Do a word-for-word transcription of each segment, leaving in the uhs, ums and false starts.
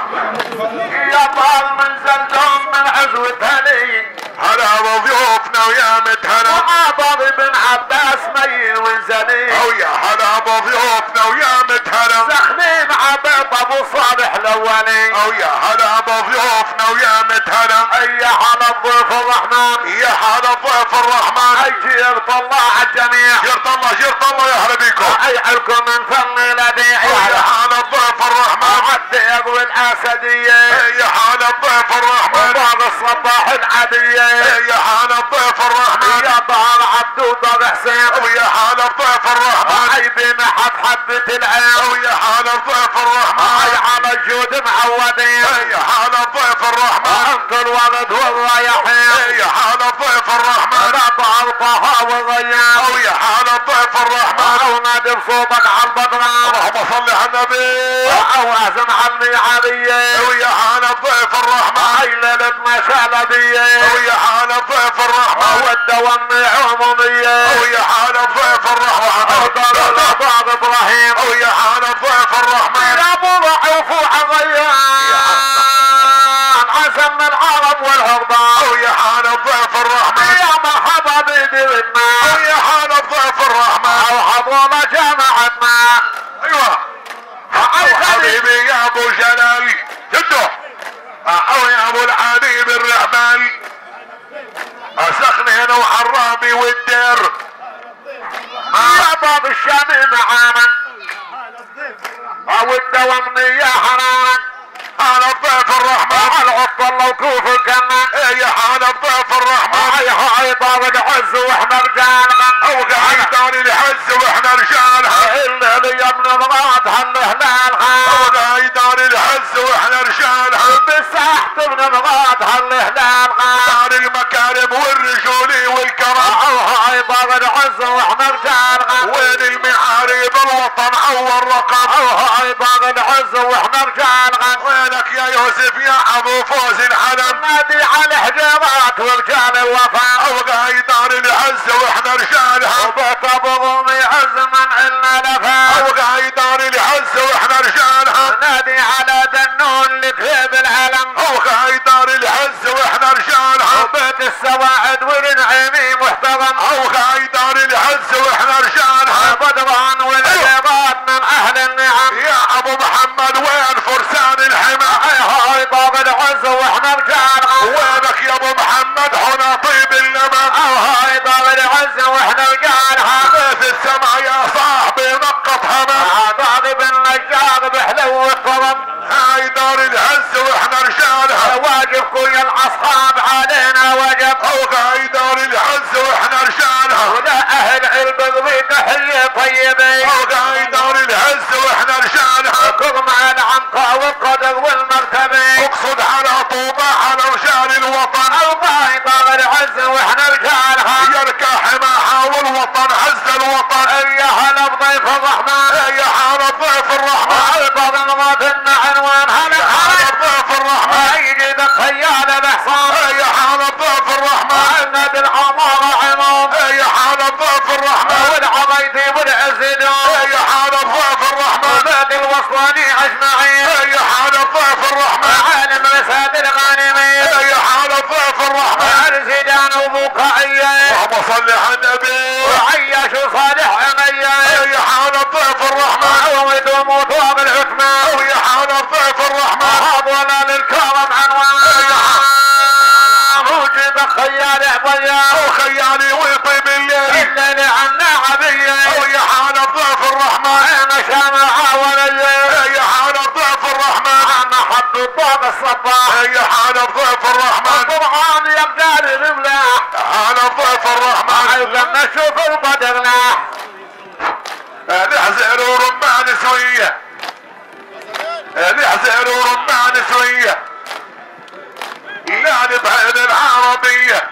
يا طال من زلزال من عزوة هلي هلا بضيوفنا ويا متهلا وعبر بن عباس ميل وزلي او يا هلا بضيوفنا ويا متهلا زخمين عبيط ابو صالح الاولي او يا هلا بضيوفنا ويا متهلا اي حال الضيف الرحمن يا هلا ضيف الرحمن اي جيرت الله على الجميع جرت الله جرت الله يا هلا بيكم اي علكم من فن لديع يا هلا ضيف الرحمن حتى يقوي الاسديه يا هلا ضيف الرحمن بعض الصباح العاديه يا هلا ضيف الرحمن يا ظهر عبد وضغ حسين ويا هلا ضيف الرحمن اي بمحط حبه العين ويا هلا ضيف الرحمن اي على الجود معودين يا هلا ضيف الرحمن انت الولد والرايحين يا هلا ضيف الرحمن لا ظهر طه والغيان ويا هلا ضيف الرحمن او نادي بصوتك على البدران اللهم صل على النبي او اعزم على الميعاديه ويا هلا ضيف الرحمن اي ليله مشالبيه ويا هلا ضيف الرحمن والدوام عموميه ويا هلا ضيف الرحمن ودار الاباض ابراهيم ويا هلا ضيف الرحمن يا ابو ضعيف وعغيان عزم العرب والعربان ويا هلا ضيف الرحمن يا مرحبا بديرنا ويا هلا ضيف الرحمن او حضونا جامعتنا ايوه او حبيبي يا ابو جلال جدو او يا ابو العلي بن رحمن سخنين وحرامي والدير يا باب الشام معانا او الدوام يا حرام على الضيف الرحمن على عطل وكوف الجنة يا حال الضيف الرحمن هاي هاي طاب العز واحنا رجال او قاعد الحز واحنا رجالها الليل يا ابن الغاد هالهلال او قاعد الحز واحنا رجالها بالساحة ابن الغاد هالهلال دار المكارم والرجولي والكرم او هاي طاب العز واحنا رجال وين المعاريب الوطن اول رقم او هاي طاب العز واحنا رجال وينك يا يوسف يا ابو فوز الحلم نادي على الحجارات ورجال الوفاء او قاعد دار العز واحنا رجالها وبيت ابو ضمي عز من عنا لفا او قاعد دار العز واحنا رجالها نادي على دنون لكليب العلم او قاعد دار العز واحنا رجالها وبيت السواعد والنعيمي محترم او قاعد دار العز واحنا رجالها بدران والعباد من اهل النعم يا ابو محمد وين فرسان الحمى هاي هاي طاب العز واحنا رجال وينك يا ابو محمد هنا طيب اللمم او هاي طاب العز واحنا رجال بيت السما يا صاحبي نقط هما ضاغب النجار بحلو الطرب هاي دار العز واحنا رجالها واجب كل الاصحاب علينا وجب او قاعد دار العز واحنا رجالها ولا اهل البغوي تحيه طيبه او قاعد دار العز واحنا رجالها كرم على العنقاء والقدر والمرتبه اقصد على طوبة على رجال الوطن الله يطال العز واحنا رجالها يركى حماها والوطن عز الوطن يا هلا بضيف الرحمن يا حال الضيف الرحمن الباب المغادرنا عنوان هلا يا حال الضيف الرحمن يجي خيال الاحصان يا حال الضيف الرحمن نادي العمارة عموم يا حال الضيف الرحمن والعبيدي والعزدون يا حال الضيف الرحمن وباقي الوصلاني اجمعين يا حال الضيف الرحمن عالم رسالة الغانمين يا حال الضيف الرحمن الزيدان وبوقعية اللهم صل على النبي وعياش وصالح عمية يا حال الضيف الرحمن وعود ومطواب العثمان يا حال الضيف الرحمن ولا للكرم عنوان موجب خيال عبيان وخيالي ويطيب الليل الليل عنا عبية يا حال الضيف الرحمن انا شامعة وليل يا حال الضيف الرحمن انا حب الضوء الصباح يا حال الضيف الرحمن القرآن يبدأ الملاح حال الضيف الرحمن عايزنا نشوف البدر لاح الحزير ورمان سوية الحزير ورمان سوية لا نبعد العربية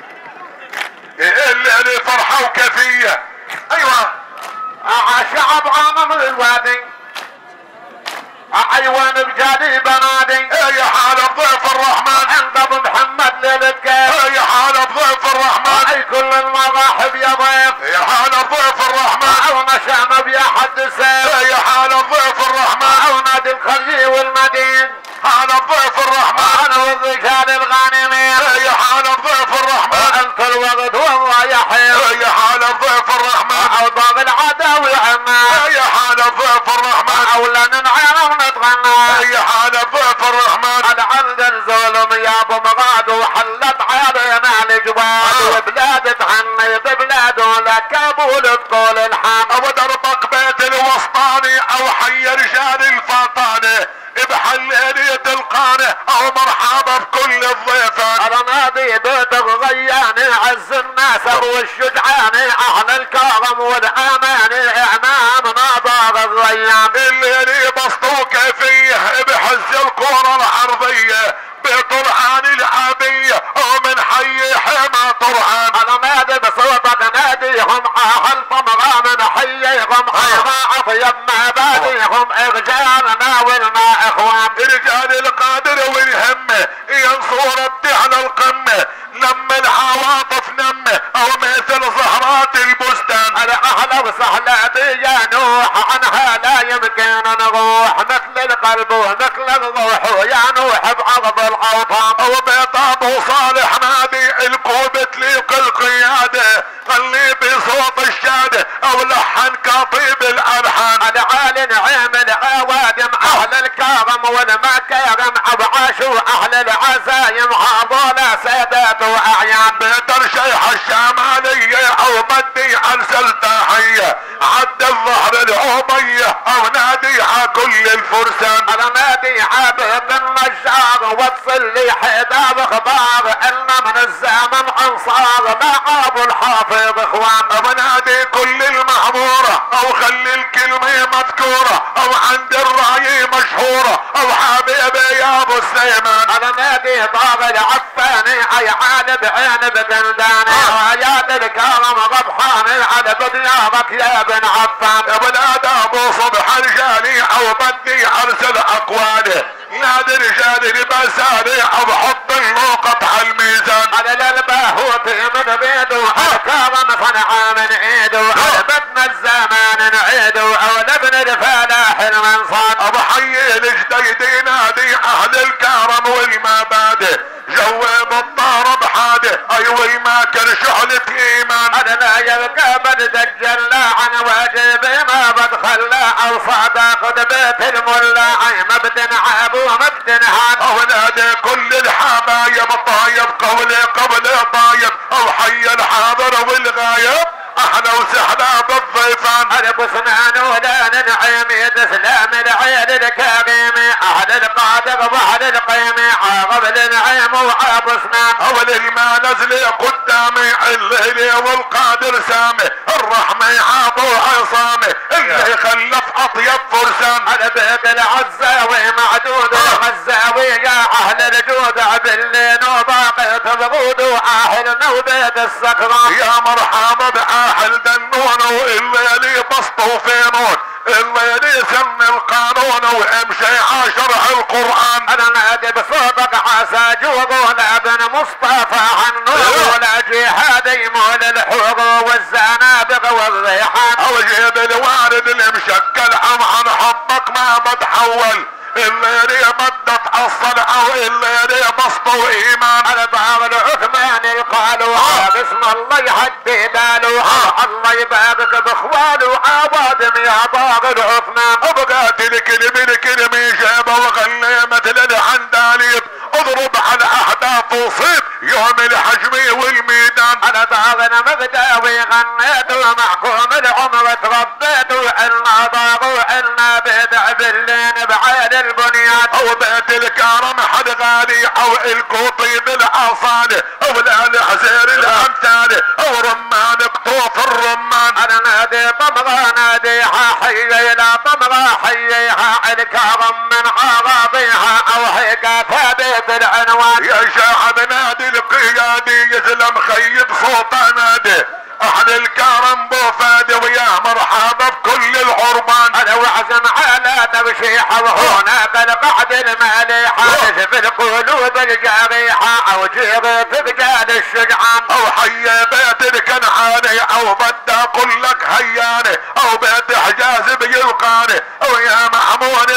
اللي فرحة وكفية ايوه شعب عامم الوادي ايوان بجادي بنادي يا حال الضيف الرحمن عند ابو محمد ليلتك يا حال الضيف الرحمن اي كل المراحب يا ضيف يا حال الضيف الرحمن او نشام بيا حد السيف يا حال الضيف الرحمن او نادي الخزي والمدين هذا الضيف الرحمن انا والرجال الغانمين يا حال الضيف الرحمن انت الوقت والله يحيي يا حال الضيف الرحمن اوضاع العداوي عنا يا حال الضيف الرحمن اولا ننعم ونتغنى يا حال الضيف الرحمن على عند الظلم يا ابو مغاد وحلت علينا الجبال وبلاد تهني ببلاد ولا كابول تقول الحمد او دربك بيت الوسطاني او حي رجال الفطانه بحليلية تلقانه او مرحبا بكل الضيفان انا نادي بيتك غياني عز الناس ابو الشجعاني اهل الكرم والاماني امامنا ضاغ الريان الليلي بسطو كيفيه بحز الكرة العرضية بطرعان العابية ومن حي حما طرعان انا نادي بصوتك ناديهم اهل طمغة من حيهم حيما اطيب ما باديهم رجالنا والما اخوان رجال القادر والهمة ينصور على القمة لما العواطف نمة او مثل زهرات البستان انا اهلا وسهلا بيا نوح عنها لا يمكن نروح مثل القلب ومثل الروح يا نوح بعرض الاوطان وبيطاب وصالح نادي الكوب تليق القيادة خلي بصوت الشادة او لحن كطيب الالحان انا عالي نعيم العوادم اهل الكرم والمكارم ابعاشوا اهل العزايم هذولا سادات واعيان بيتر شيح الشمالية او بدي عن سلطاحية عد الظهر العوبية او نادي ع كل الفرسان انا نادي عبد النجار وصل لي حداب اخبار ان من الزمن انصار لعاب الحافظ اخوان بنادي كل المعمورة او خلي الكلمة مذكورة او عند الراي مشهورة او حبيبي يا ابو السيمان انا نادي طاغ العفاني اي عالم بعين بتنداني ويا الكرم ربحاني على بديابك يا بن عفان ابن ادم صبح رجالي او بدي ارسل اقواله نادي رجالي لبسالي او بحط النقط على الميزان على الباهوت من بيده الكرم صنع من ايده على بدنا الزمان نعيده او لابن الفلاح المنصان ابو حي الجديد نادي اهل الكرم والمبادئ جواب الضارب حاده ايوه ما كان شعلة ايمان انا لا يبقى بدجل عن واجبي ما بدخل او صداق بيت الملا ما بتنعب وما بتنهان او نادي كل الحبايب طايب قولي قبل طايب او حي الحاضر والغايب احلى وسهلا بالضيفان انا بسنان ولا ننعم تسلام العيل الكريم اهل القادر واهل القيم قبل النعيم وعاب سنان اول ما نزل قدامي الليل والقادر سامي الرحمة عابو عصامي اللي خلف اطيب فرسان انا بيت العزاوي معدود الغزاوي يا اهل الجود بالليل وباقي تبغود واهل نوبة السكران يا مرحبا باهل دنون والليل بسطوا فينون الليل سن القانون وامشي عشر القران انا نادي بصوتك عسى جوغون ابن مصطفى عنور ولا جهادي مول الحور والزنابق والريحان او جيب الوارد المشكل ام عن حبك ما بتحول الليل مدت الصلع والليل بسطوا ايمان على باب العثمان القالوا بسم الله يهدي باله الله يبارك باخواله عوادم يا باب العثمان ابقات الكلمة الكلمة جابه وغلي مثل العنداليب اضرب على اهداف وصيب يوم الحجم والميدان انا باغنا مغداوي غنيت ومحكوم العمر تربيت وعنا ضاغ وعنا بدع باللين بعين البنيان او بيت الكرم حد غالي او الكوطي بالاصالة او الحزير الامثال او رمان قطوف الرمان انا نادي طمغة ناديها حييها طمغة حييها الكرم من عراضيها او حكاية بيت العنوان يا شاعب نادي القيادي يزلم خيب صوت نادي اهل الكرم بوفادي ويا مرحبا بكل العربان انا وعزم على تبشيحه وهناك القعد المليحه في القلوب الجريحه او جيغ في بجال الشجعان او حي بيت الكنعاني او بدي اقول لك هياني او بيت حجاز بيلقاني او يا محمود بحد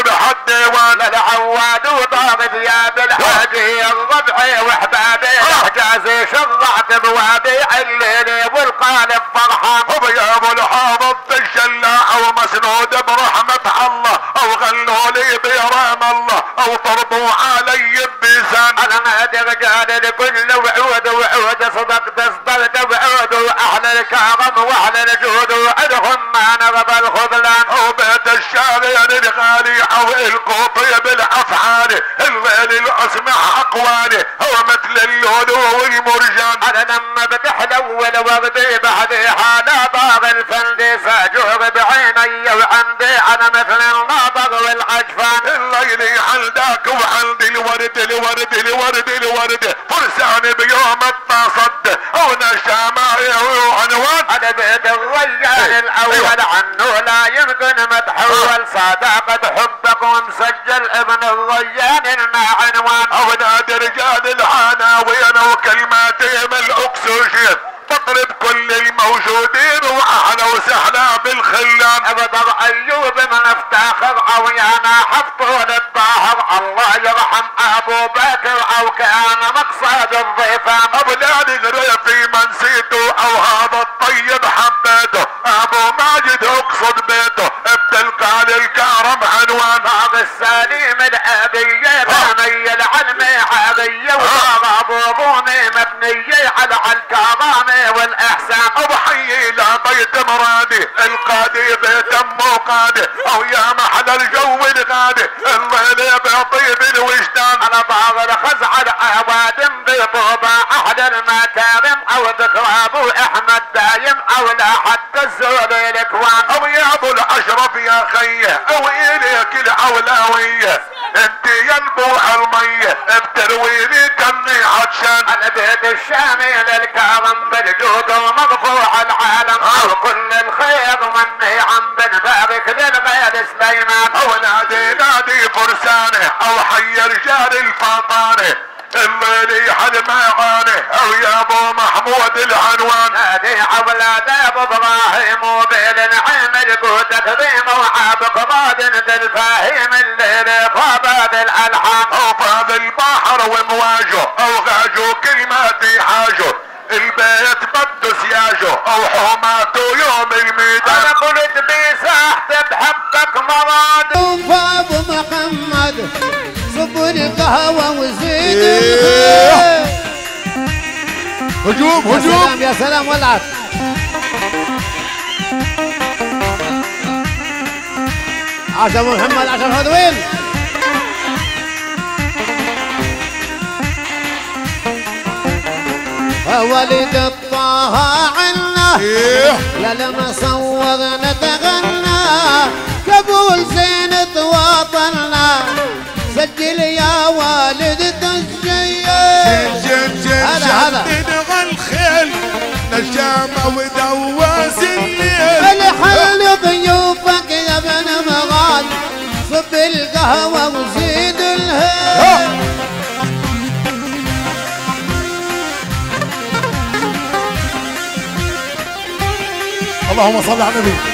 الديوان للعواد وضاغط يا بالحاجي الربعي وحبابي حجازي شرعت بوادي الليلي والقالب فرحان ويا ابو الحافظ الشلاع ومسنود برحمة الله او غنوا لي برام الله او طربوا علي بلسان انا ما رجال لكل وعود وعود صدقت صدقت وعود واحلى الكرم واحلى الجود وعدهم ما نرضى الخذلان وبيت الشارع الغالي او القوطي بالافعال الويل الاسمع اقوالي هو مثل اللؤلؤ والمرجان انا لما بتحلو الورد بعدي حالا ضاغ الفندي ساجور بعيني وعندي انا مثل الناظر والعجفان الليلي عندك وعندي الورد الورد الورد الورد فرساني بيوم التصد او نشاماي وعنوان انا بيت الريان الاول عنه لا يمكن متحول صداقة حبك ومسجل ابن الريان لنا عنوان او نادي رجال العناوين وكلماتهم الاكسجين تطرب كل الموجودين واحلى وسهلا بالخلان ابدر ايوب من افتاخر او يانا حفظه للظاهر الله يرحم ابو بكر او كان مقصد الضيفان ابلاني غريفي ما نسيته او هذا الطيب حبيته ابو ماجد اقصد بيته بتلقى للكرم عنوان هذا السليم الابيه بني العلمي عاديه وصار ابو بوني مبنيه على الكرامه والاحسان ابو حي لا بيت مرادي القادي بيت امه قادي او يا محل الجو الغادي الليل بطيب الوجدان انا ضاغر خزع العوادم بطوبة احد المكارم او ذكر ابو احمد دايم او لا حتى الزول الاكوان او يا ابو الاشرف يا خيه او اليك العولويه انت ينبوع الميه بترويني كني عطشان انا بيت الشامي للكرم بالجود ومرفوع العالم او كل الخير مني عم بنبارك للغير سليمان او نادي نادي فرسانه او حي رجال الفطانه الليلي حد معاني او يا ابو محمود العنوان نادي اولاد ابو ابراهيم وبالنعيم القوت تقديم وعابق بادن الفاهيم الليل فاض الالحان او فاض البحر ومواجه او غاجو كلماتي حاجه البيت بده سياجه او حوماته يوم الميدان انا قلت بساحتي بحبك مراد ابو محمد صبوا القهوه وزيد إيه. هجوم يا هجوم سلام يا سلام ولعت عاش ابو محمد عشان هذوين ولد الطه عنا إيه. لا لما صور نتغنى قبول زين تواطلنا سجل يا والد تسجيل جن جن هذا هذا نبغى الخيل نجامة ودواس الليل الحل ضيوفك يا ابن مغاد صب القهوة وزيد الهيل اللهم صل على النبي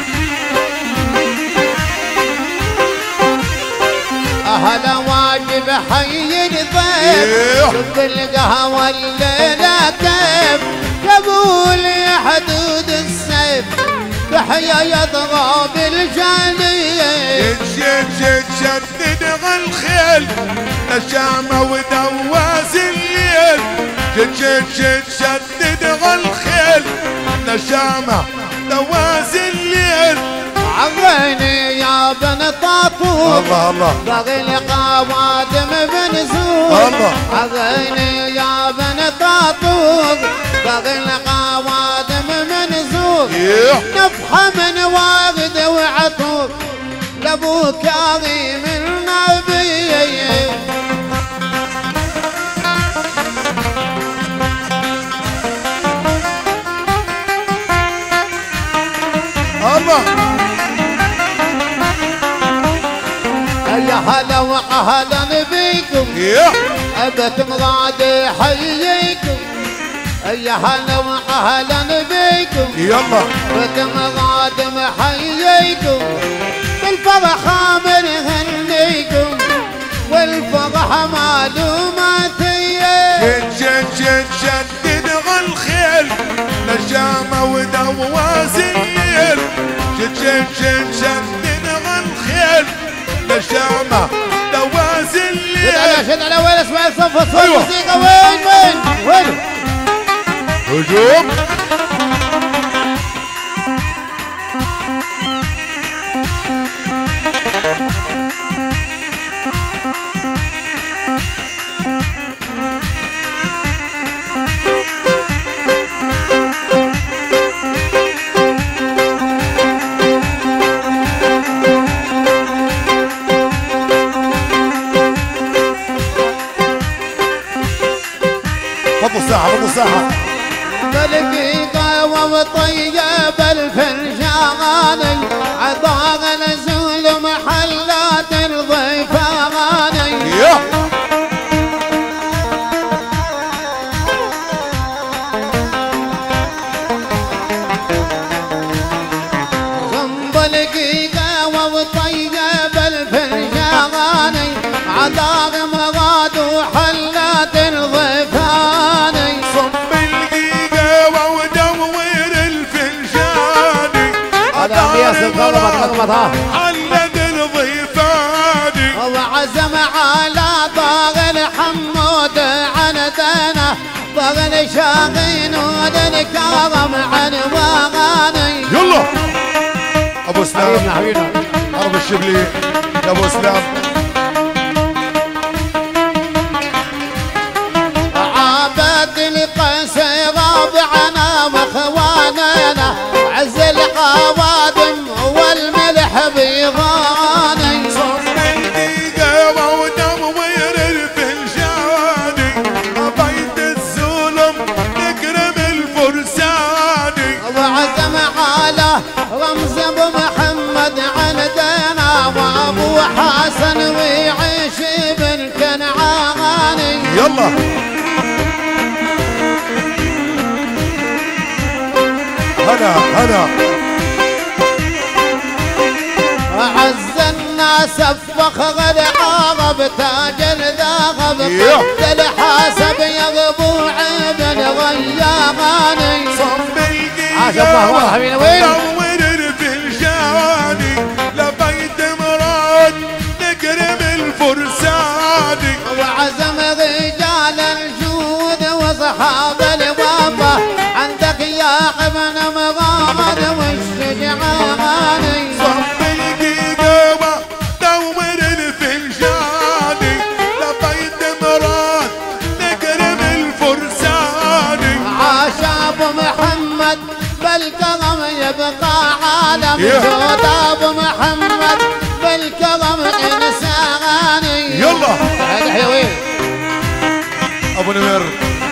أهلا واجب حي الضيف شوف القهوة الليلة كيف قبول حدود السيف تحيا يضرب الجليل جد جد جد نبغى الخيل نجامة ودواس الليل جد جد جد جد نبغى الخيل نجامة دواس الليل عغيني يا بن طاطور الله الله باغي القوادم بن زور الله. عغيني يا بن طاطور باغي القوادم بن زور إيه. نفحة من واغد وعطور لابو كريم النبي الله يا هلا واهلا بيكم إيه. ابت مراد حييكم يا هلا واهلا بيكم يلا ابت مراد محييكم بالفرحة من هني بيكم والفرح معلوماتية. شد شد شد شدد الخيل نجامة ودوازيل. شد شد شد شدد الخيل نجامة دوازيل. شد على شد على وين اسمع الصف الصف أيوة. موسيقى وين وين وين هجوم. فضوا ساعة فضوا ساعة. بالدقيقة وطيب الفنجان عطاء نزول محلات الضيفان. ياه صنب دقيقة وطيب الفنجان عطاء مراد وحلات الضيفان. صب الدقيقة ودور الفنجان. هذا ياسر ضربت ضربت ها علد الضيفان. وعزم على طاغل حمود عندنا طاغل شاغين وللكرم عنواني. يلا ابو سلام حبيبنا حبيبنا حرب الشبلي يا ابو سلام. عابد القيس رابعنا واخواننا عز القوادم والملح بيضاني. صب الدقيقة ودور الفنجان. بيت الظلم نكرم الفرساني. وعزم على رمز ابو محمد عندنا وابو حسن ويعيش بن كنعاني. يلا هلا هلا. أعز الناس بفخر العرب تاج الذهب يا. قد الحاسب يغبو ابن غياني. صب عاش الله والله حبيبي وين؟ دور الفنجاني. لبيت مراد نكرم الفرساني. وعزم رجال الجود واصحاب الوفا عندك يا ابن مراد والشجعاني. صب الدقيقة ودور الفنجاني. لبيت مراد نكرم الفرساني. عاش ابو محمد بالكرم يبقى عالم يا. جود ابو محمد بالكرم انساني. يلا هذا حلوين ابو نمر.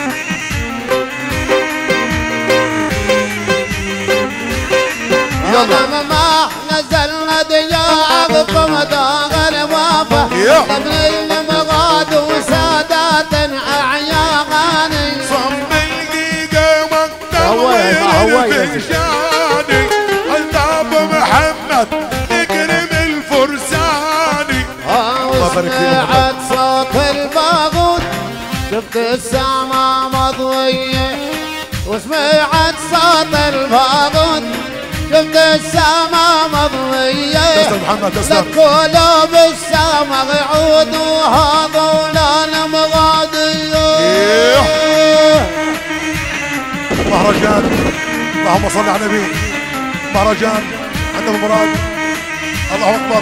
يلا ما نزلنا دياركم دار الوفا يا. ابن المراد وسادات اعياني. صب الدقيقة هو يا- هو ودور يا الفنجاني. عند ابو محمد نكرم الفرساني. وسمعت صوت الباغوت شفت السما مضوية. وسمعت صوت الباغوت شفت السما مضوية. تسلم محمد تسلم. لقلوب السما رعود وهذول المغادية. مهرجان اللهم صل على النبي. مهرجان عند ابو مراد. الله اكبر.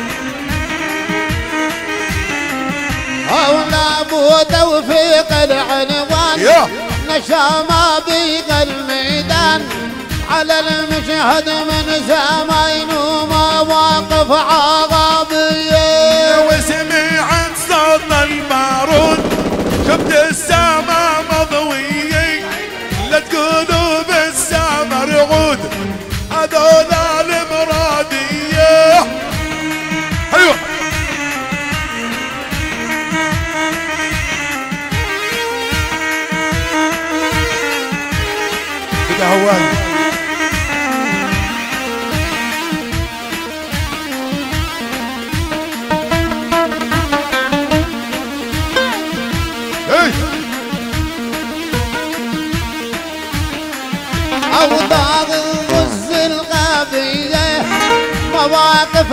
هولا ابو توفيق العنوان يا. نشامة بيق الميدان على المشهد من زمان ومواقف عربية. وسمعت صوت البارود شفت السما مضوية. لا تقولوا بالسما رعود هذول المرادية. ايوه بدا هواي. أوضاع الغز الغابية مواقف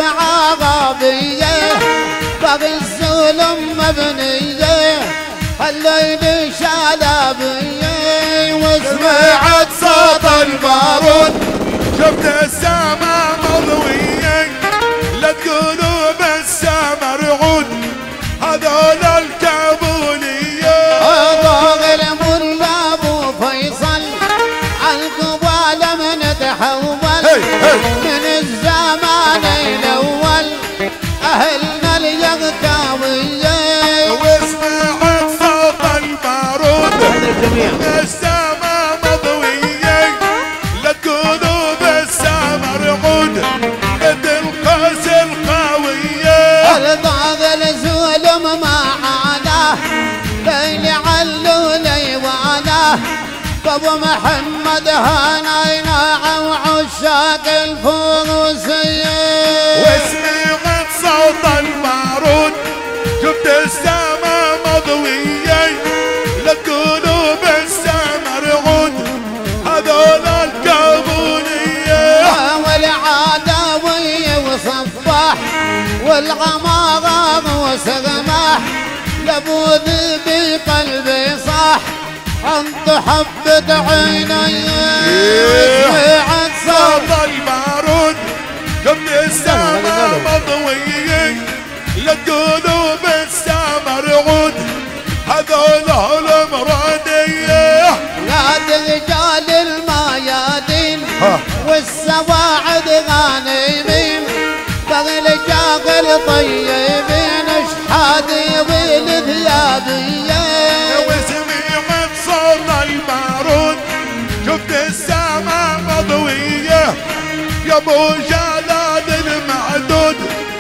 عربية باقي الظلم مبنية الليل شلبية وسمعت صوت البارود شفت السما مضوية لا تقولوا بس مرعود هذول الكابولية ضاغل ملا ابو فيصل عالقبال من تحول من الزمان الاول اهلنا اليغكاوية وسمعت صوت البارود السما مضوية لا تقولوا بس مرعود قد القاس القوية الضاغل زولم ما عاناه ليل علو ليواناه بابو محمد هانينا وعشاق الفروسية وسمعت صوت البارود شفت السما مضوية لا تقولوا بس مرعود هذول الكابولية والعداوية وصفاح والغمارة وسغماح لابو ذي بقلبي صاح انت حبت عيني سمعت صوت صوت البارود شفت السما مضوية لا تقولوا بس مرعود هذول المرادية نادي رجال الميادين والسواعد غانمين بغل شاغل طيبين اشحادي والثيابية وسمعت صوت البارود شفت السما مضوية يا ابو جلال المعدود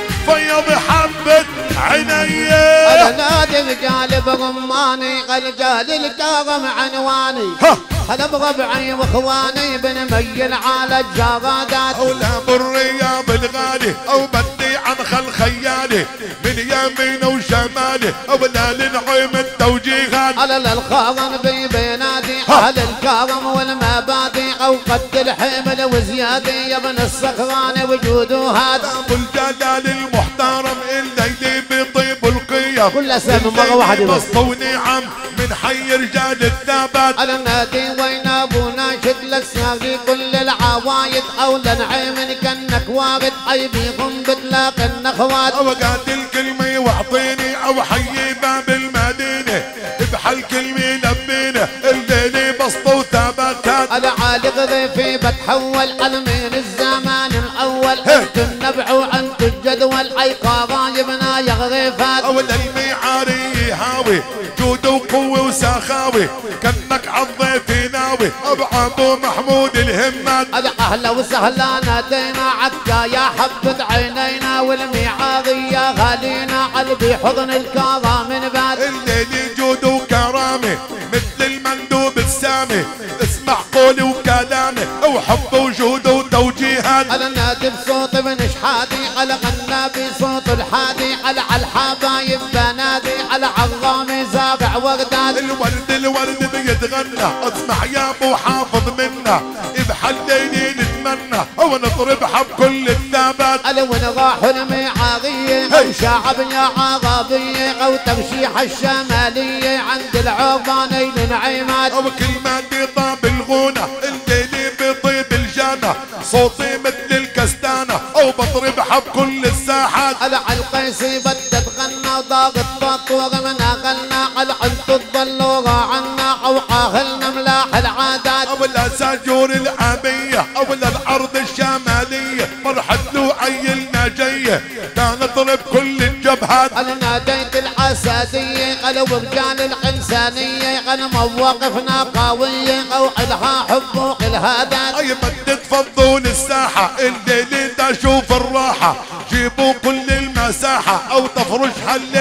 فيض حبة عيني انا نادي رجال برماني رجال الكرم عنواني هلا بربعي واخواني بنميل على الجرادات او لا بالرياض الغالي او بدي عن خل خيالي من يمين وشمالي او لا لنعيم التوجيهات على الخارم بي بينادي اهل الكرم والمبادئ او قد الحمل وزيادة يا ابن الصخران وجوده هذا ابو الجلال المحترم الليلي بطيب القيم كل سنة مرة واحدة بس بسطوني عم من حي رجال الثبات على النادي وين ابونا شكلك ساقي كل العوايد او لنعيم كانك وارد اي بيهم بتلاقي النخوات اوقات الكلمة واعطيني او حي باب المدينة بحال كلمة لبينه الليلي بسطة وثباتات العالق ضيفي بتحول من الزمان الاول انت النبع وانت الجدول اي قرايبنا يا غريفات اول الميعاري هاوي جود وقوة وسخاوي كانك عالضيف ناوي ابو ابو محمود الهمات اهلا وسهلا نادينا عكا يا حبة عينينا والميعاري يا غالينا قلبي حضن الكرام من بعد الليل جود وكرامي مثل المندوب السامي اسمع قولي وكلامي وحب وجود وتوجيهات على نادي بصوت من شحادي على غنى بصوت الحادي على الحبايب بنادي على عظامي زارع وردان الورد الورد بيتغنى اسمع يا ابو حافظ منا بحال ليلي نتمنى او نضربها بكل الثبات على وين راحوا الميعارية او شعب يا عربية او ترشيح الشمالية عند العرباني لنعيمات او كلمة بطاب الغنى الليلي بطيب الجنة صوتي مثل الكستانة او بضربها بكل الساحات على القيسي بدت غنى ضاغط بطور من اغلنا على حلت الضلورة عنا او اهلنا ملاح العادات او الاساجور العامية او الارض الشمالية مرحت له عيلنا جاية كان نضرب كل الجبهات على ناديت الاساسية قالوا رجال الانسانية قالوا مواقفنا قوية او الها حب وقلها اي بدت تفضون الساحة الليل دا شوف الراحة جيبوا كل المساحة او تفرشها الليل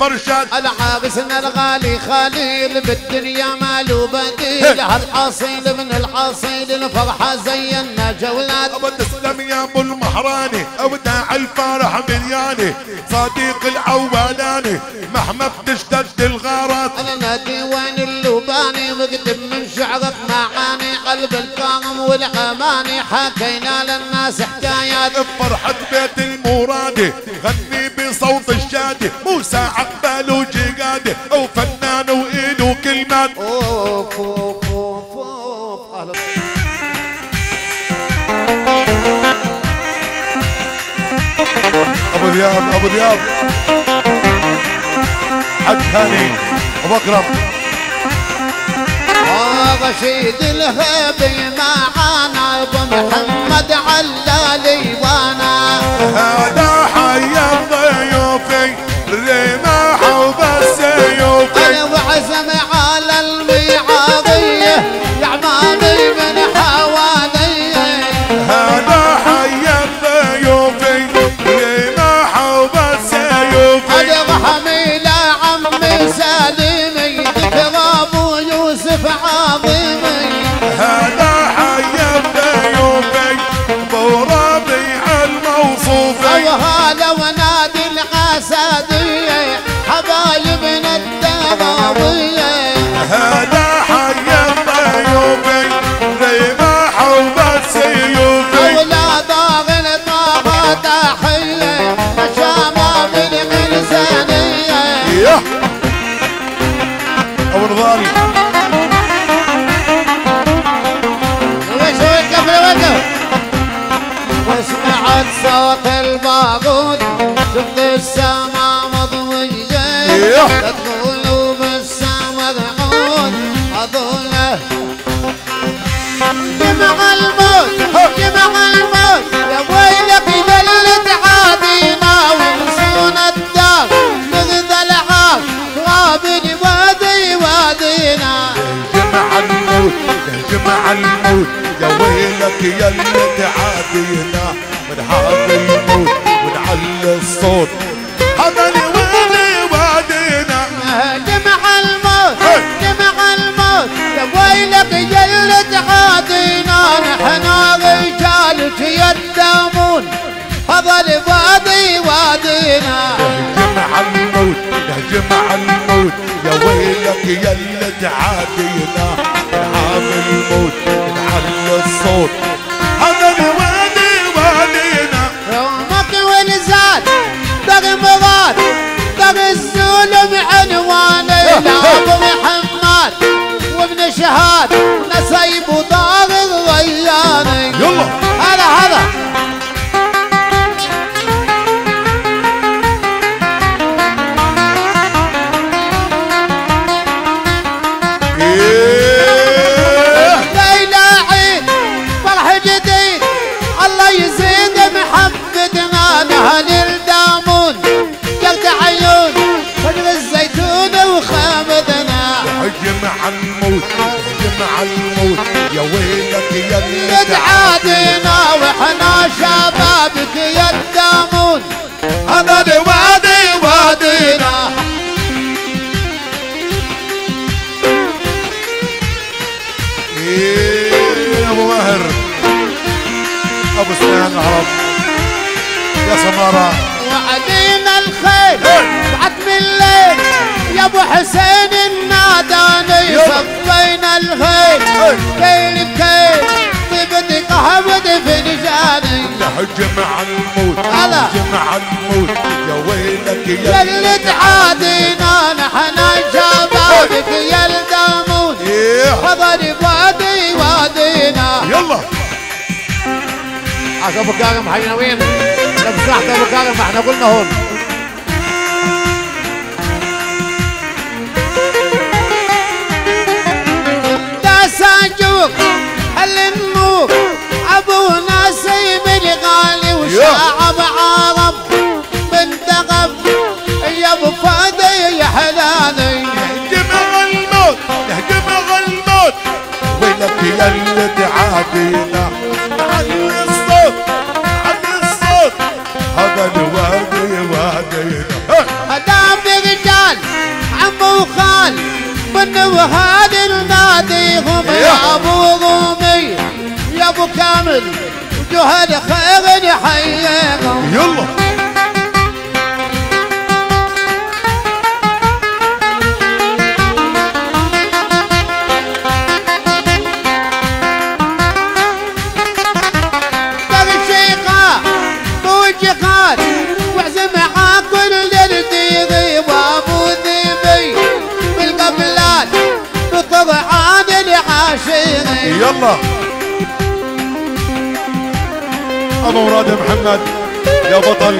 المرشد العاقسنا الغالي خليل بالدنيا مالو بديل هالحصيل من الحصيل الفرحة زينا جولات ابو تسلم يا ابو المهراني ابداع الفرح ملياني صديق الاولاني مهما بتشتد الغارات انا نادي وين اللوباني مكتب من شعرك معاني قلب الكرم والاماني حكينا للناس حكايات بفرحة بيت المرادي غني بصوت الشادي موسى عقبال وجقادي او فنان وايده كلمات اوف اوف اوف اوف ابو ذياب ابو ذياب حج هاني ابو اكرم رشيد الهبي معانا ابو محمد علالي وانا هذا حي ضيوفي الرماح وبالسيوفي انا وعزم على الميعاضيه يا عمامي من حوالي هذا حي ضيوفي الرماح وبالسيوفي ادغحمي لعمي سالمي ذكر ابو يوسف عظيمي هذا حي ضيوفي ابو ربيع الموصوفي وهذا ونادي العساديه حبايبنا الدراويه هذا حي ضيوفي رماح وبالسيوفي اولاد اغل طاقه تحيه شامه بالميزانيه يا ابو نضالي وش وقف وقف وسمعت صوت الباقود شفت السما مضويه تقولوا بالسما ذعود اظنه جمع الموت جمع الموت يا ويلك ذلت عادينا ونسون الدار نغذى العار غابن وادي وادينا جمع الموت يا جمع الموت يا ويلك يا اللي تعادينا من هذا الموت ونعلي الصوت هذا الوادي وادينا جمع الموت جمع الموت يا ويلك يا اللي تعادينا نحنا رجال يدامون هذا الوادي وادينا جمع الموت يا جمع الموت يا ويلك يا اللي تعادينا من هذا الموت ونعلي الصوت هذا الوادي وادينا يومك ونزال دق مراد دق الزلم عنواني لابو محمد وابن شهاد نسيب ودار الرياني يلا هذا هذا ليلى عيد فرح جديد الله يزيد محبتنا نهل الدامون قلت عيون فجر الزيتون وخامدنا جمع الموت جمع الموت يا ويلك يا اللي تعادينا واحنا شبابك يا الدامون هذا الوادي وادينا ايه ابو ماهر ابو سنان عرب يا سمارة وعدينا الخيل بعد من الليل يا ابو حسين الناداني صفينا الخيل كيل بكيل تبدي قهوة فنجاني جمع الموت هلا. جمع الموت يا ويلك يا يا اللي تعادينا نحنا شبابك يا الدامون ايه حضر وادي وادينا يلا عشان ابو كارم حينا وين؟ لو سمحت ابو كارم احنا قلنا هون لا ساجوك النموك ابونا سيب الغالي وشعب عرب منتخب يا ابو فادي يا حلالي جمع الموت يا جمع الموت ويلك يا اللي تعادينا علي الصوت علي الصوت هذا الوادي وادينا هدام برجال وخال من وهال الناديهم يا ابو ضومي يا ابو كامل وجهل خير يحييهم. يلا يلا ابو مراد محمد يا بطل.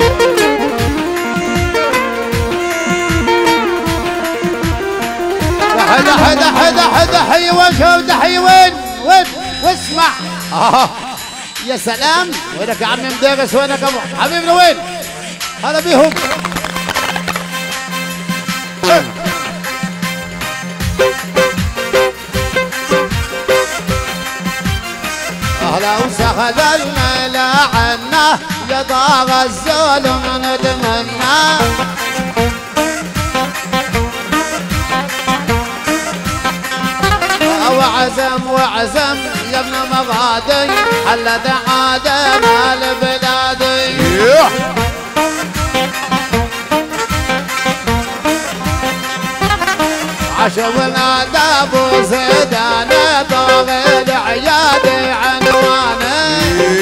حدا حدا حدا حدا حي وين حي وين وين واسمع. آه. يا سلام وينك يا عمي مدرس وينك ابو حبيبنا وين هذا بيهم. اهلا وسهلا لعنا يا طاغ الظلم ندمنا. وعزم وعزم يا ابن مغادي حلت عادم البلادي. عشونا ابو زيدان طاغي العيادي عنوانه.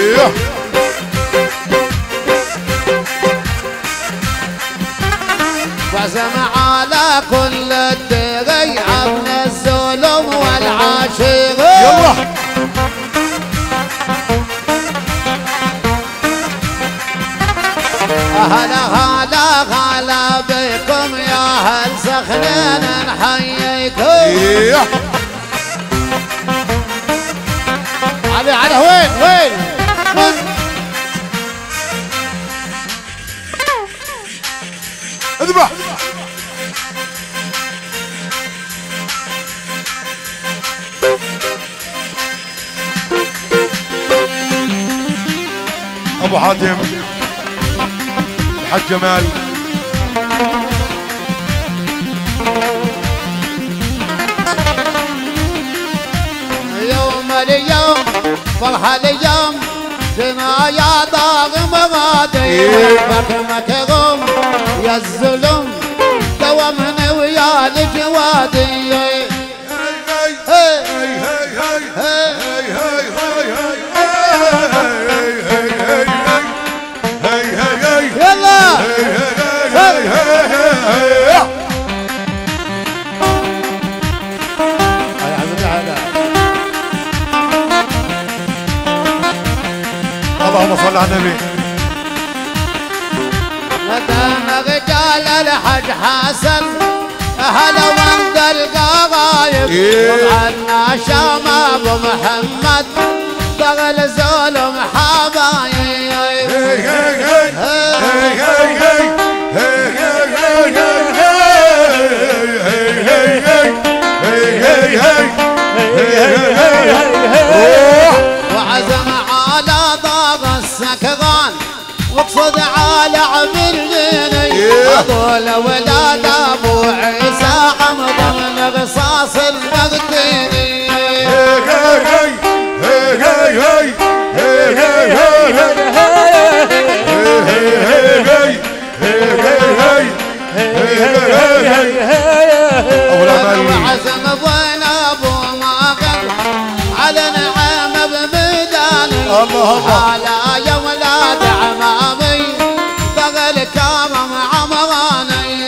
وعزم على كل الدغي عن الظلم والعاشق. يلا هلا هلا هلا بكم يا اهل سخنين نحييكم. علي علي وين وين اذبح. ابو حاتم الحاج جمال يوم اليوم فرحة اليوم جنا يا ضاغم غادي وفكمك غم يا الظلم دومني ويا الجوادي. اللهم صل على النبي. ندانا رجال الحج حسن هلا وند القرايب. وعنا شمام محمد ضغل ظلم حبايب. وعزم على ضاغ السكران واقصد على عمل غيني. هذول ولاد ابو عيسى حمض من رصاص المغتيني. وعزم وين ابو ماغد على نعم بميدان. على يا ولاد عمامي ضغل كرم عمراني.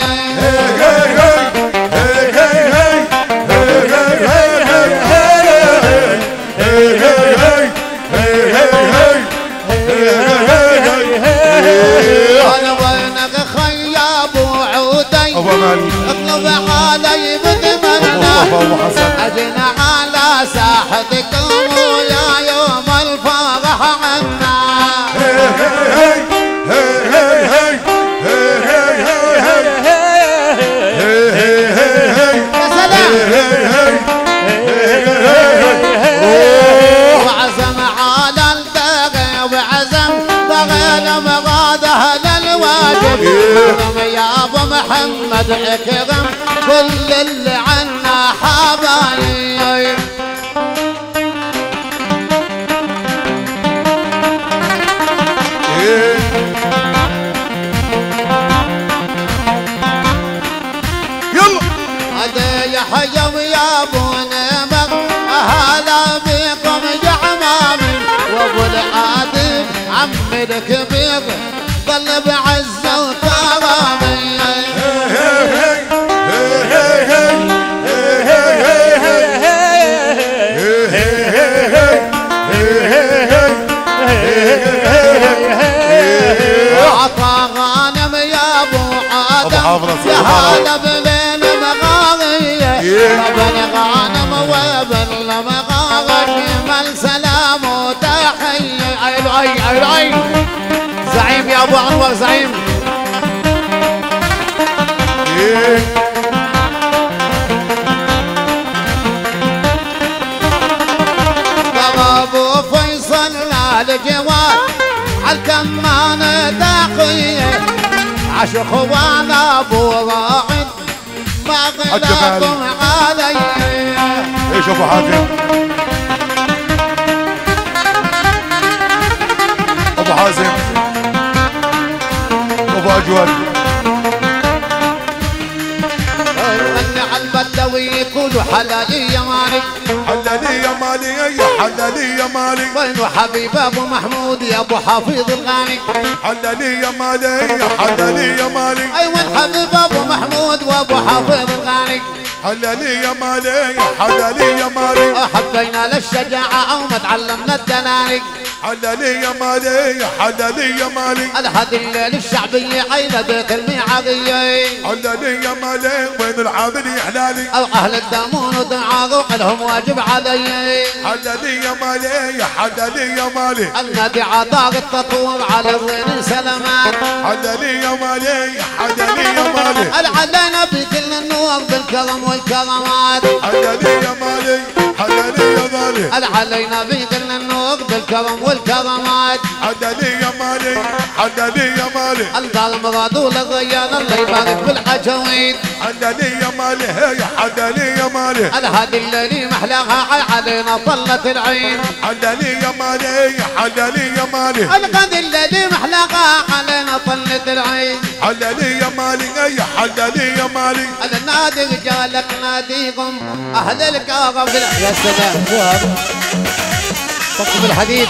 انا وينك خياب وعودي اطلب علي بتمنى. اجينا على ساحتكم ويا يوم الفرح عنا. يا سلام. وعزم على الدغي وعزم ضغي مغاد اهل الواجب. يا ابو محمد اكرم كل اللي عنا حبايب. يلا هذا حيا ويا ابو نمر هلا بكم يا عمامي وابو العادل عمي الكبير ظل بعزه وكرامي. عطا غانم يا ابو عادم يا هلا بليل مغاغيه ابن غانم وابن مغاغي من سلام وتحيه. اي اي اي اي زعيم يا ابو انور زعيم. ابو فيصل الجواد عالكمان داقيه عشق وانا ابو راعد ما غلاكم علي. ايش ابو حاتم ابو حازم ابو اجود غني على البدوي يقولوا حلالي يا مالي حلالي يا مالي يا حلالي يا مالي. وينو حبيب ابو محمود يا ابو حفيظ الغاني حلالي يا مالي يا حلالي يا مالي. اي وين حبيب ابو محمود وابو حفيظ الغاني. حلالي يا مالي حلالي يا مالي. حبينا للشجاعة او ما تعلمنا الدناني. حلالي يا مالي حلالي يا مالي. الهدي الليل الشعبية عيلة بيت الميعادية. حلالي يا مالي وين العامل حلالي. او اهل الدامون ودعاء لهم واجب علي. حلالي يا مالي حلالي يا مالي. النادي عطاق التطور على الرين سلامات. حلالي يا مالي حلالي يا مالي. العلينا بكل النور بالكرم والكرامات. حلالي يا مالي حلالي يا مالي. العلينا بكل النور بالكرم والكرامات. حلالي يا مالي حلالي يا مالي. الدار مراد وللغيان الله يبارك بالحجويد. حلالي يا مالي هي حلالي يا مالي. الهادي الليلي محلاها علينا طلت العين. حلالي يا مالي حلالي يا مالي. الغادي الليلي محلاها علينا طلت العين. حلالي يا مالي هي حلالي يا مالي. النادي رجالك ناديكم اهل الكرم. يا سلام طقم الحديد.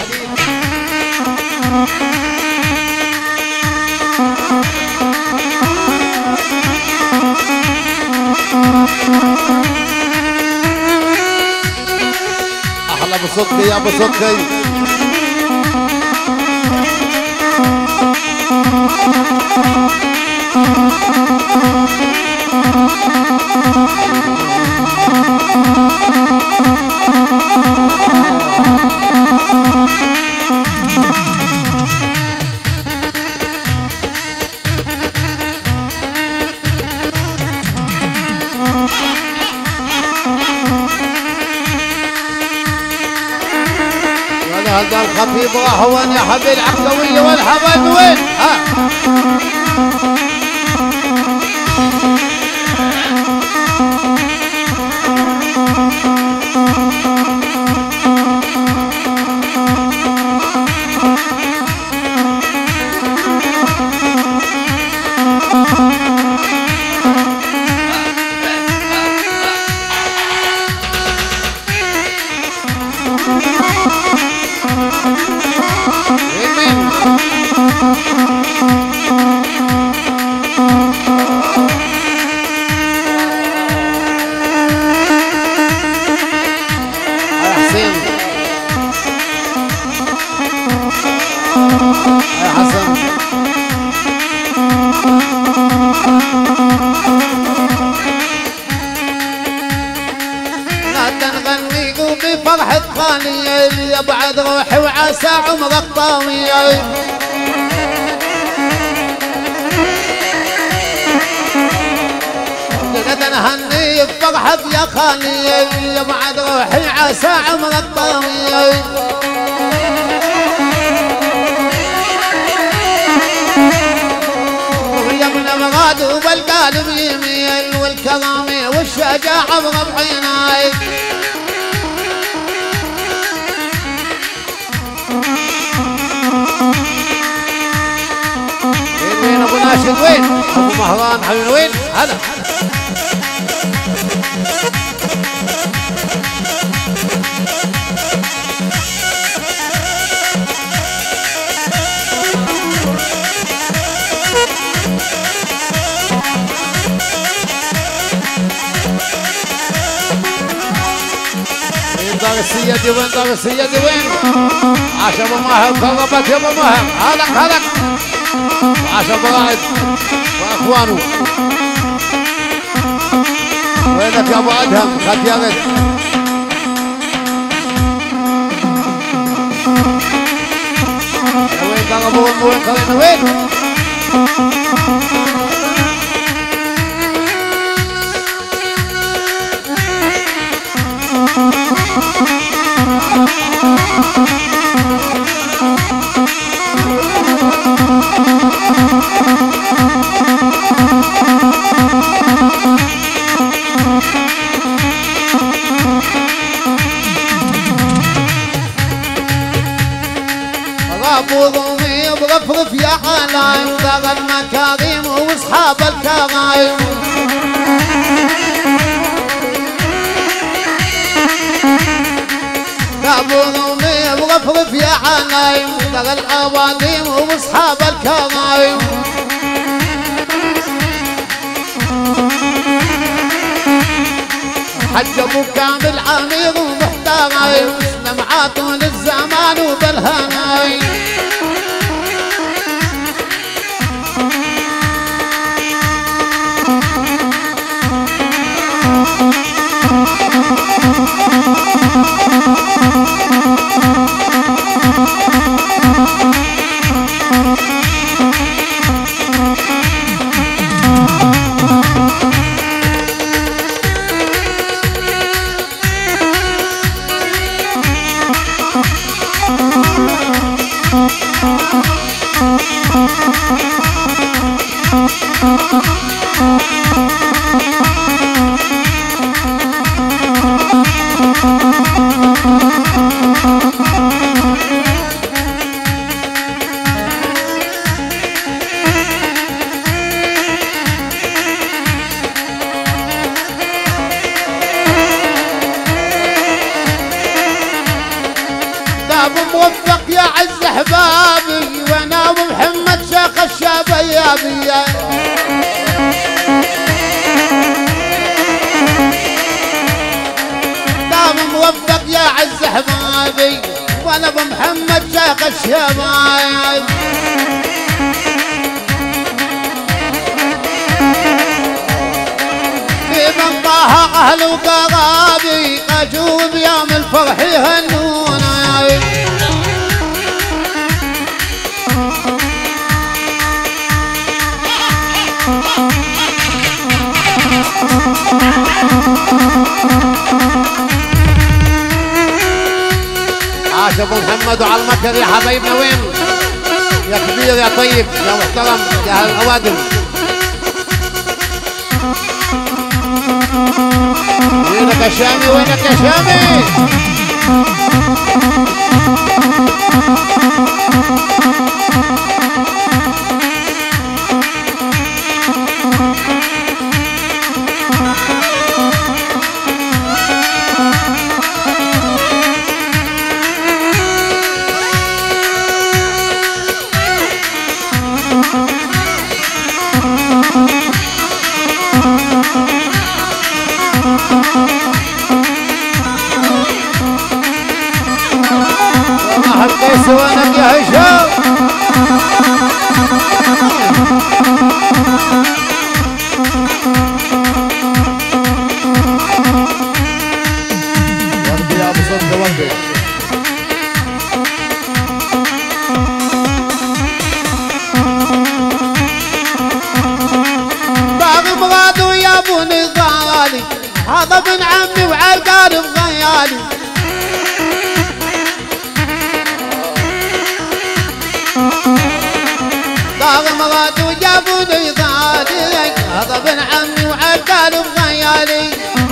احلى ابو صدقي يا ابو صدقي. هذا الخطيب راح وين يا حبيب العقلوية والحبايب وين؟ ها بفرحة خالي يا بعد روحي وعسى عمرك طاوية. لقد نهني بفرحة يا خالي يا بعد روحي عسى عمرك طاوية. ويا ابن مراد وبالقالب يميل الكرامي والشجاعة بربع عيناي. وين ابو ناشد وين؟ ابو مهران حبيبي وين؟ هلا وين دار السيدي وين دار السيدي وين؟ عاش ابو ماهر قربت يا ابو ماهر هلك هلك عاش ابو رائد واخوانه. وينك يا ابو ادهم؟ خد يا ريت. وين قربوا وين قرينا وين؟ ابو ضمي برفرف يا حلايم ذا المكارم واصحاب الكرايم. ابو ضمي برفرف يا حلايم ذا العوالم واصحاب الكرايم. حج ابو كامل عمير ومحترم لمعة طول الزمان وبالهناي. موفق يا عز احبابي وانا ومحمد شيخ الشبيابيه. دام موفق يا عز احبابي وانا ومحمد شيخ الشبايب. في من طه اهل وقرابي اجوب يوم الفرح يهنونا. عاش ابو محمد وعلى المكر يا حبايبنا وين؟ يا كبير يا طيب يا محترم يا هالاوادم. وينك يا شامي وينك يا شامي؟ والله القيس وينك يا هشام؟ وردي يا ابو صدق وردي. باغي مرادو يا ابو نضالي هذا ابن عمي وعالقارب غيالي. باغي مرادو يا ابو نضالي هذا ابن عمي وعالقارب القلب غيالي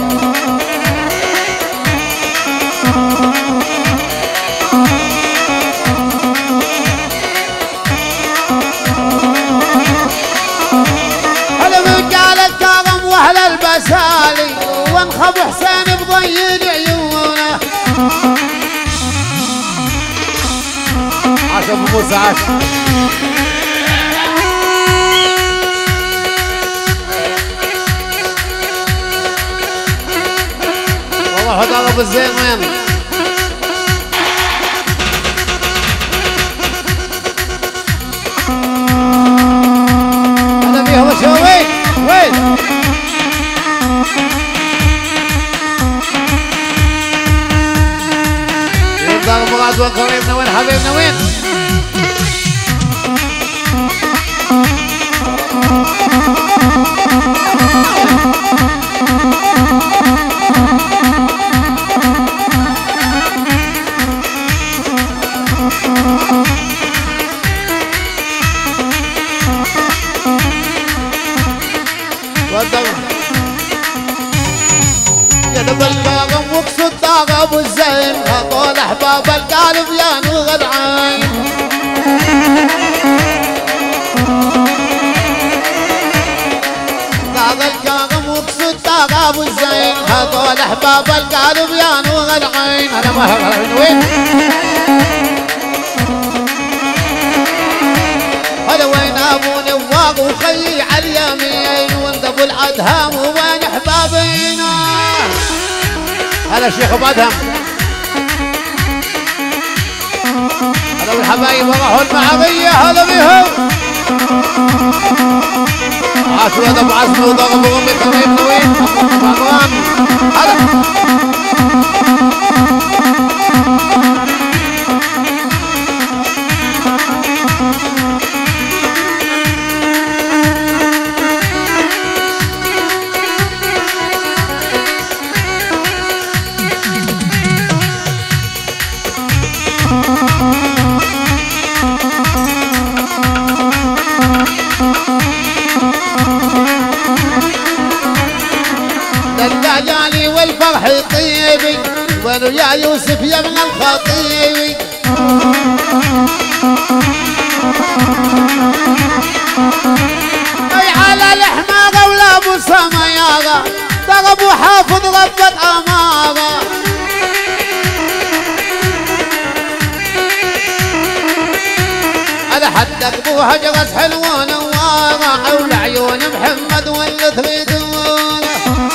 واهل البسالي وانخب حسين بضيل عيونه عاش ابو موسى عاش والله حط ابو الزين وين انا بيه وش وين وين يرضى مراد وقريبنا وين حبيبنا وين يدب الكاغم وقصد طاغ ابو الزين هطول احباب القالب يا نور العين طاغ الكاغم وقصد طاغ ابو الزين هطول احباب القالب يا نور العين انا ما هلا وين هلا وين ابو نواق وخيي على اليمين وانت ابو الادهم وين احبابينا هلا شيخ ابو ادهم هلا بالحبايب وراحوا المعريه هلا بيهم عاشوا هذا ابو عزمي وضربوا امي قريبنا وين هلا الليالي والفرح طيبي وينو يا يوسف يا ابن الخطيبي اي على الحماقه ولا ابو سمياغه ضرب وحافظ ربة اماره على حدك بو هجرس حلوه نواره حول عيون محمد واللي تريدونه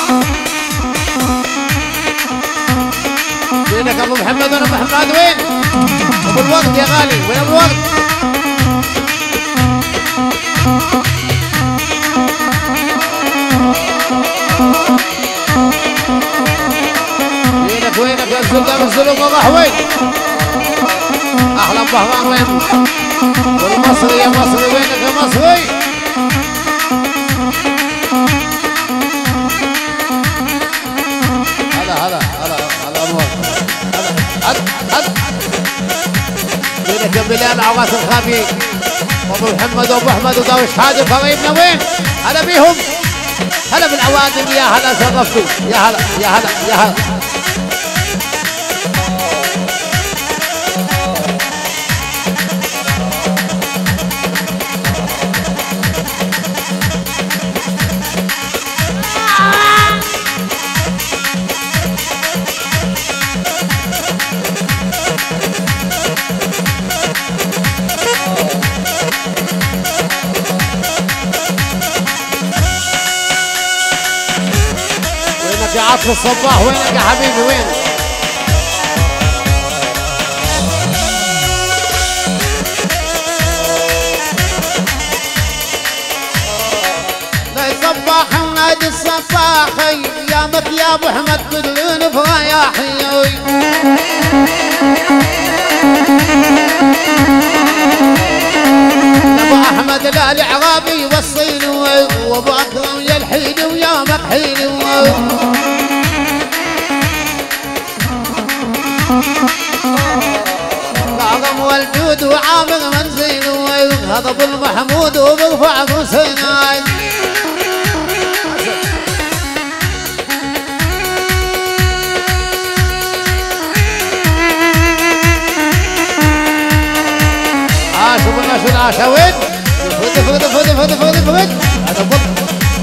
وينك ابو محمد وانا محمد وين؟ ابو الوقت يا غالي وين ابو الوقت؟ وينك وينك يا الزلمه الزلمه راح وين؟ احلى بهران وين؟ والمصري يا مصري وينك يا مصري؟ هلا هلا هلا هلا ابو هد هد وينك يا بلال عواص الخفي وابو محمد وابو احمد وداوش حاجه قريبنا وين؟ هلا بيهم هلا بالعوادم يا هلا شرفتوا يا هلا يا هلا يا هلا يا عطف الصباح وينك يا حبيبي وين؟ لا صباح ونادي الصباحي يامك يا ابو احمد بدلون فرياحي ابو احمد لا العرابي والصين وابو اكرم يا الحين ويامك حين بعضهم والجود وعامر منزين هذا ابو المحمود وبرفع حسين باشا وين؟ فقد فقد فقد فقد فقد فقد هذا بط.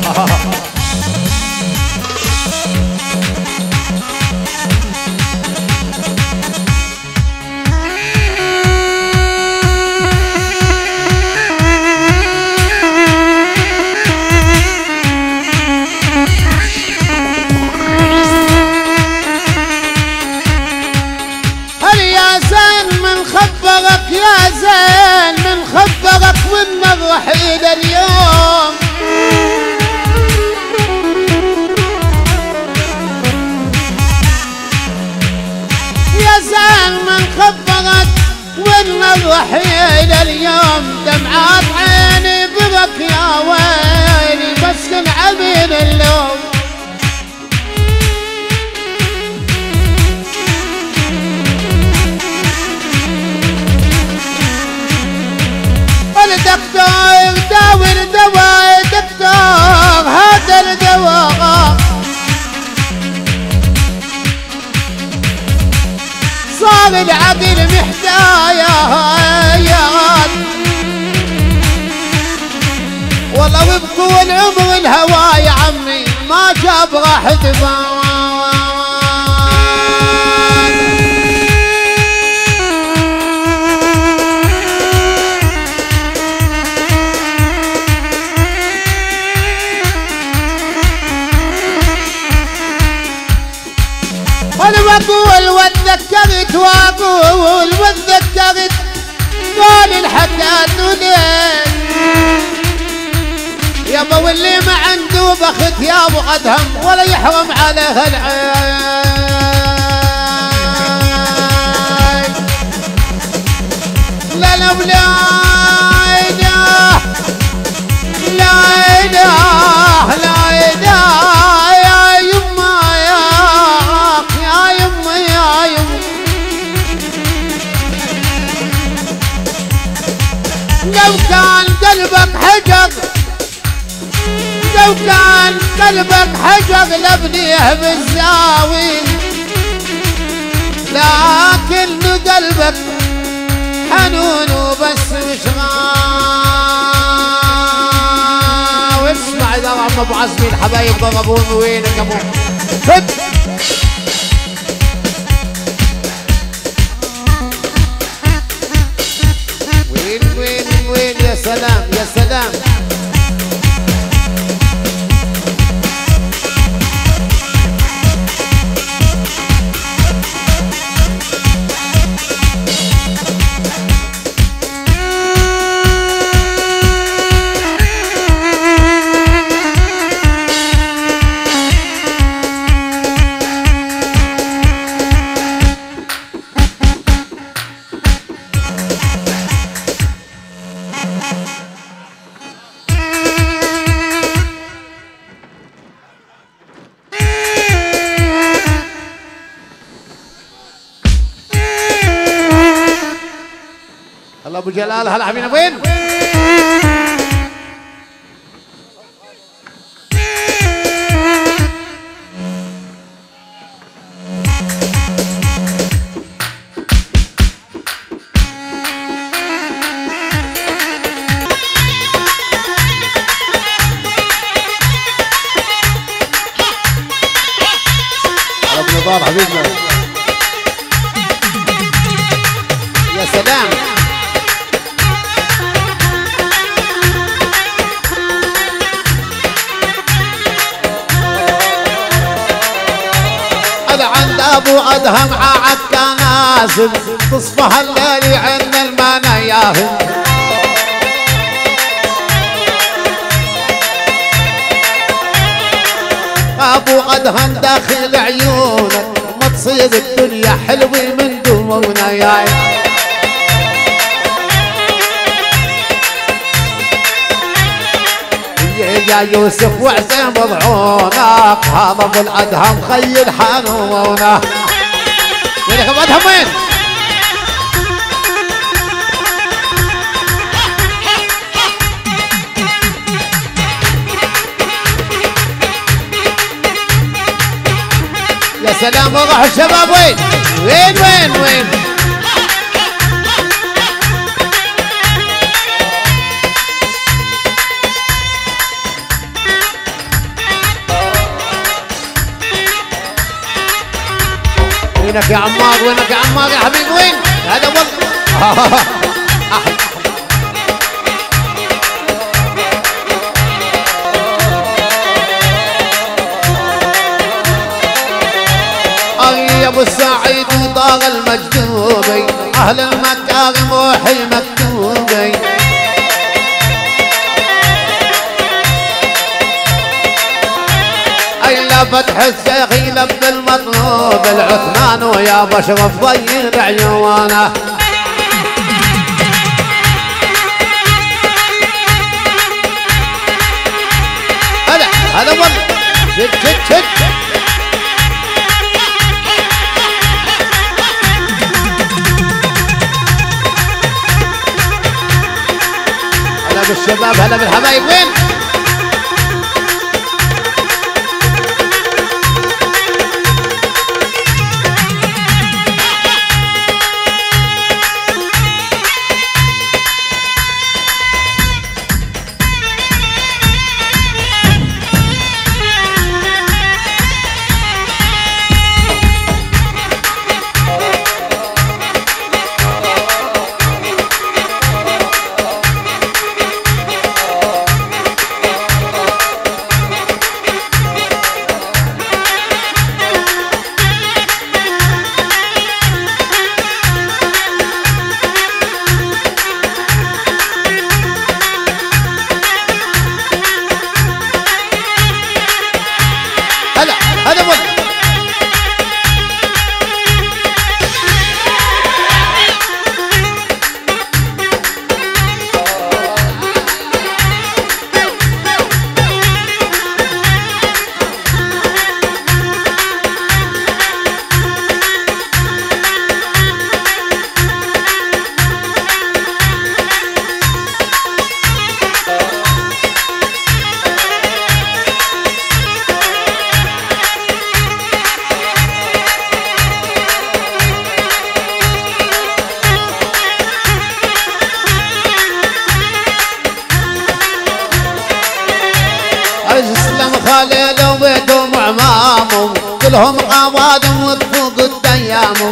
يا زين من خبرك من الرحيل اليوم يا زين من خبرك من الرحيل اليوم دمعات عيني بك يا ويلي بس العبيد اللوم دكتور داوي الدواء دكتور هذا الدواء صار العقل محتايا والله وبطول عمر الهوى يا عمي ما جاب راح دفاع واقول واتذكرت واقول واتذكرت قال الحكات ولين يابا واللي ما عنده بخت يا ابو ادهم ولا يحرم عليها العين لا لا لا اله لا اله لا اله لو كان قلبك حجر لو كان قلبك حجر لابنيه بالزاوي لكن قلبك حنون وبس وشغال واسمع اذا عم ابو عزمي الحبايب ضربون وينك ابو فد يا سلام يا سلام ابو جلال هلا حبيبنا وين؟ ابو نضال حبيبنا يا سلام عند ابو ادهم عاد كان نازل تصبح الليل عنا المناياهم ابو ادهم داخل عيونك ما تصير الدنيا حلوه من دوننا يا يا يوسف وعزيم ضعونك هذا ابو الادهم خيل حنونه وينك ابو ادهم وين؟ يا سلام وضح الشباب وين؟ وين وين وين؟ وينك يا عمار وينك يا عمار يا حبيبي وين؟ هذا والله يا ابو السعيد وطاغ المجذوبي اهل المكارم روحي مكتوبي الا فتح الشيخ يلبي المطلوب العثمان ويا بشرف ضير عيونه هلا هلا والله شد شد شد هلا بالشباب هلا بالحبايب وين؟ خالد وبيتهم وعمامهم كلهم عوادم وتفوق الديامهم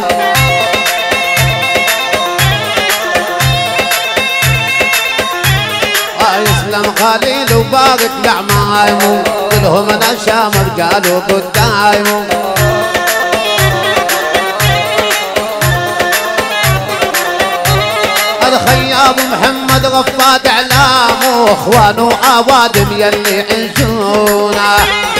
يسلم خليل وبارك لعمايمهم كلهم نشام رجال وقدايمهم الخياب محمد غفاد اعلامه واخوانه عوادم يلي يعيشونه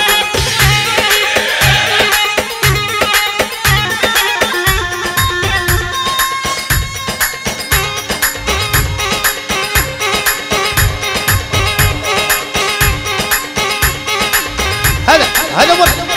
هلا هلا والله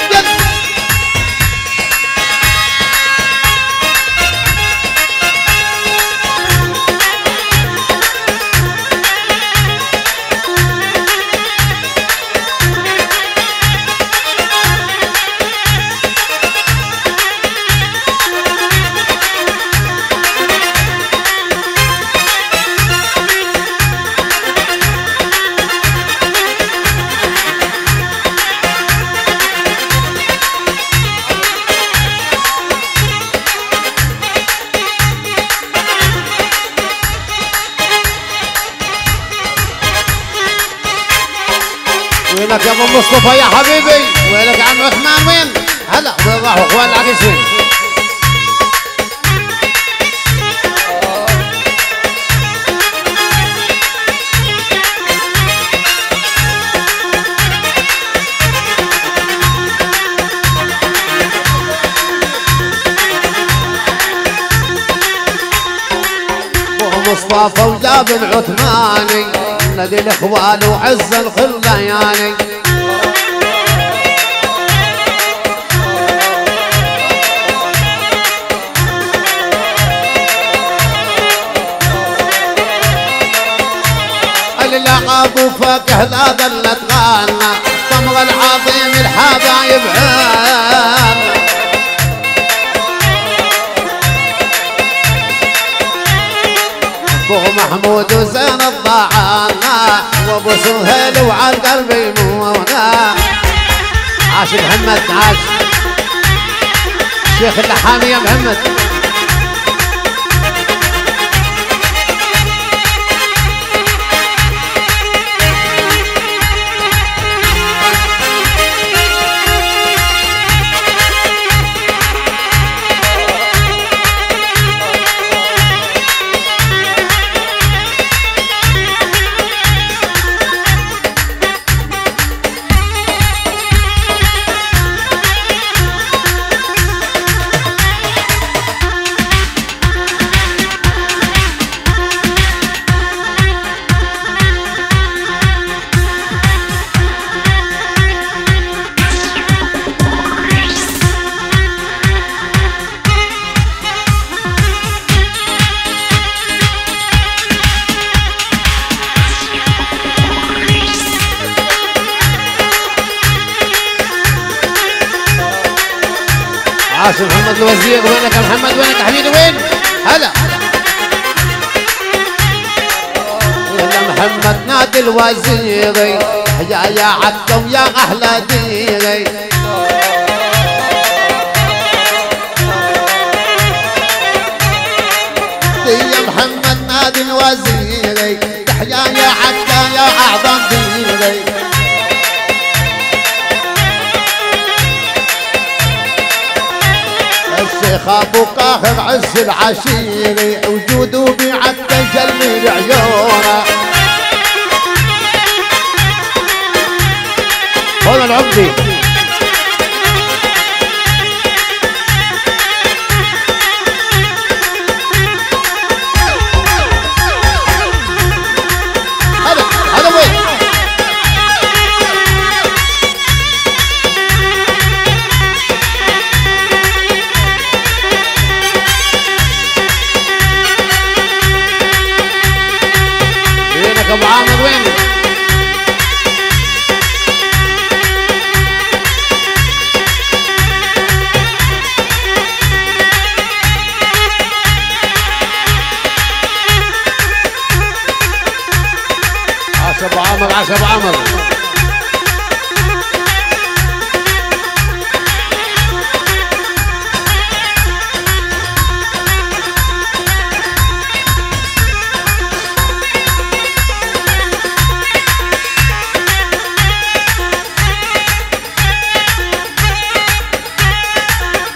وينك يا ابو مصطفى يا حبيبي؟ وينك يا عم عثمان وين؟ هلا وين راحوا اخوان العريسين؟ ابو مصطفى وجاب العثماني نادي الاخوان وعز الخلياني اللعب وفاكه لا ظلت غانا طمر العظيم الحبايب عانا ابو محمود وزين الضعانا وابو سهيل وعلى القلب يمونا عاش محمد عاش الشيخ اللحامي يا محمد. عاش محمد الوزير. وينك يا محمد؟ وينك يا حبيبي؟ وين؟ هلا يا محمد نادي الوزيري يا يا عدو يا اهل ديري. يا محمد نادي الوزيري تحيا يا عدو يا اعظم ديري. الشيخ ابو قاهر عز العشيري وجوده بعد جلمي عيونه. هون العمدي هذا هذا وين؟ ابو عامر وين؟ عاش ابو عامر. عاش ابو عامر.